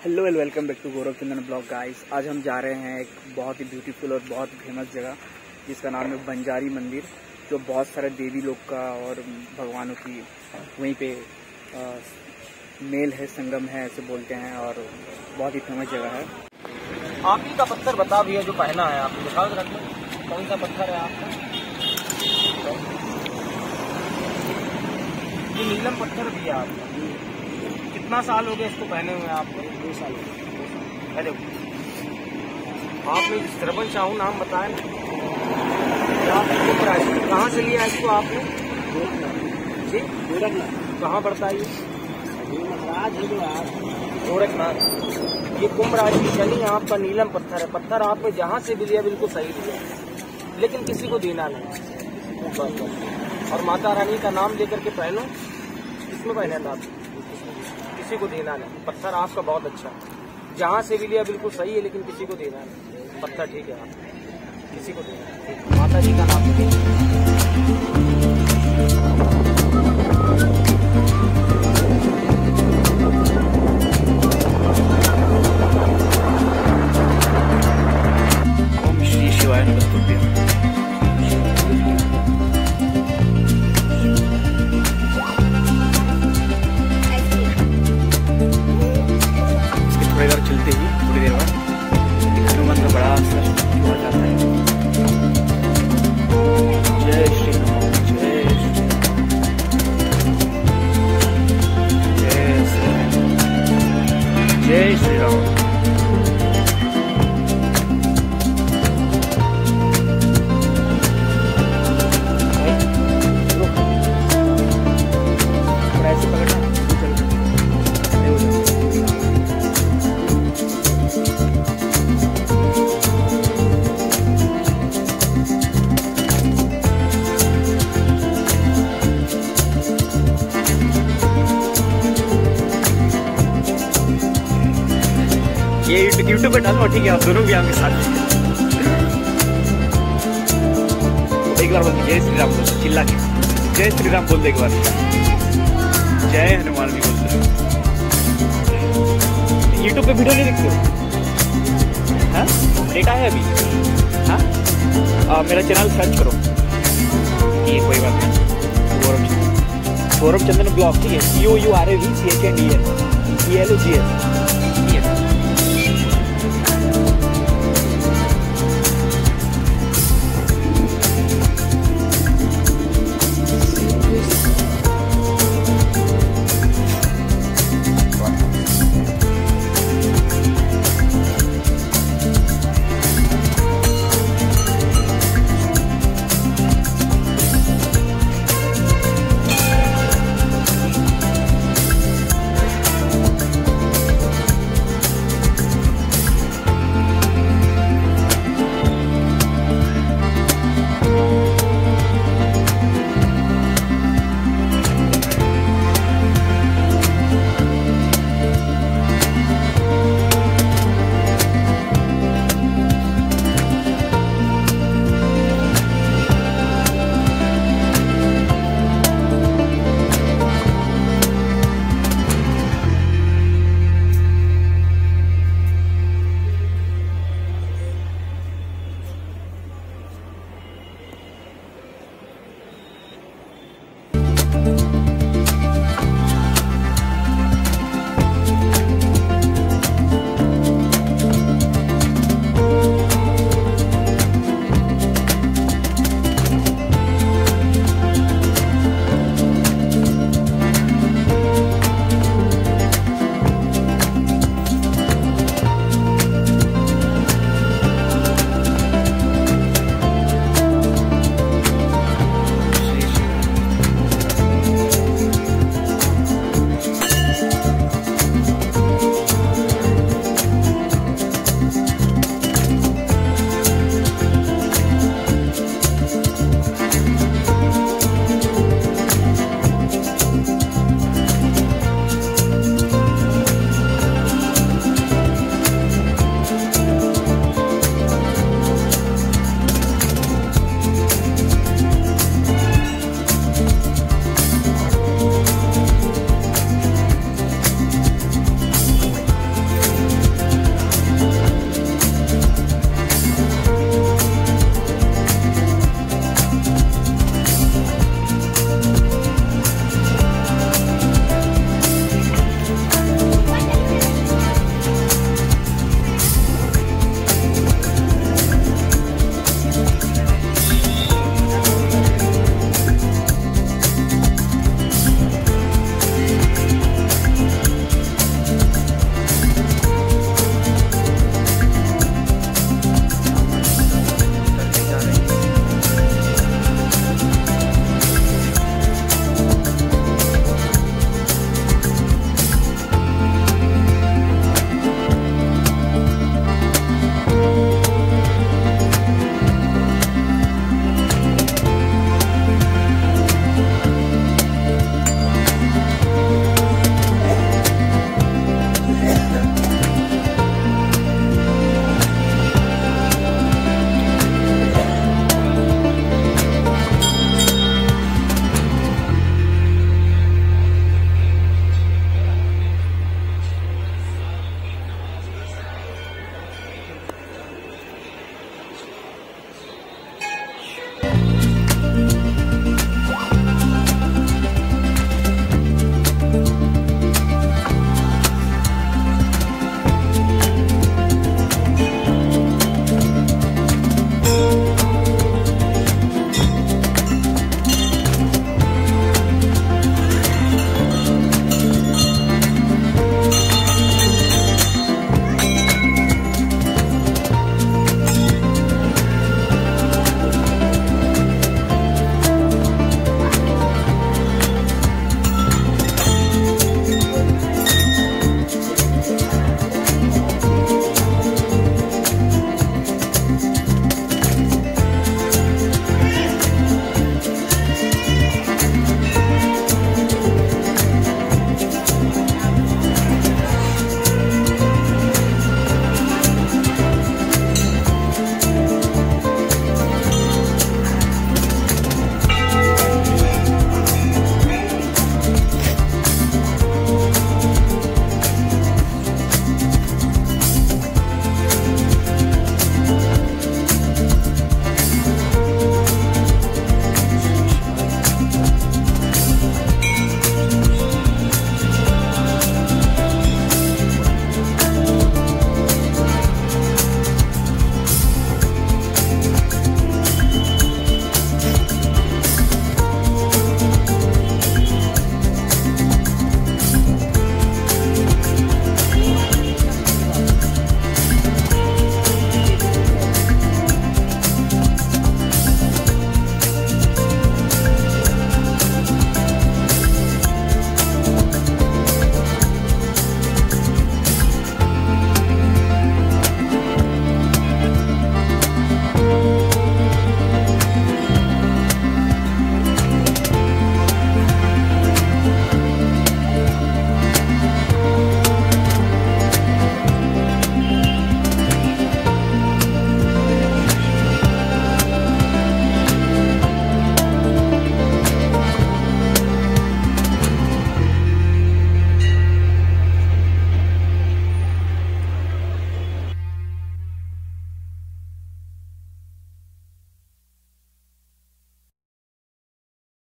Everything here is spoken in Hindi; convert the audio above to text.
Hello and welcome back to Gaurav Chandan blog guys. आज हम जा रहे हैं एक बहुत ही ब्यूटीफुल और बहुत फेमस जगह जिसका नाम है बंजारी मंदिर, जो बहुत सारे देवी लोग का और भगवानों की वहीं पे मेल है, संगम है ऐसे बोलते हैं, और बहुत ही फेमस जगह है। आप ही का पत्थर बता भैया जो पहना है आपने, दिखाओ जरा कौन सा पत्थर है आपका। ये नीलम पत्थर दिया आपका। कितना साल हो गया इसको पहने हुए आपको? 2 साल हो गए। अरे आपने श्रवण साहू नाम बताया, कहाँ से लिया इसको आपने? जी गोरखनाथ। कहाँ पड़ता है ये? गोरखनाथ। ये कुंभ राशि की शनि आपका नीलम पत्थर है। पत्थर आपने जहाँ से भी लिया बिल्कुल सही लिया, लेकिन किसी को देना नहीं। और माता रानी का नाम लेकर के पहनो, इसमें पहने था आप, किसी को देना नहीं। पत्थर आपका बहुत अच्छा है, जहाँ से भी लिया बिल्कुल सही है, लेकिन किसी को देना नहीं। पत्थर ठीक है, आप किसी को देना नहीं। माता जी का नाम ओम श्री शिवाय नमः। चलते ही थोड़ी देर बाद हनुमान का बड़ा सा हो जाता है। जय श्री राम, जय श्री राम, जय श्री राम। ऐसे पकड़ना ये यूट्यूब पे डालो, ठीक है? आप दोनों भी आपके साथ। एक बार बोल जय श्री राम, चिल्ला के जय श्री राम बोल दे एक बार। जय हनुमान भी बोलते हैं। यूट्यूब पे वीडियो नहीं देखते हो? हाँ, डेटा है अभी। हाँ, मेरा चैनल सर्च करो, ये कोई बात नहीं, गौरव चंदन ब्लॉग, ठीक है? COURAVCHNDN ELOGS।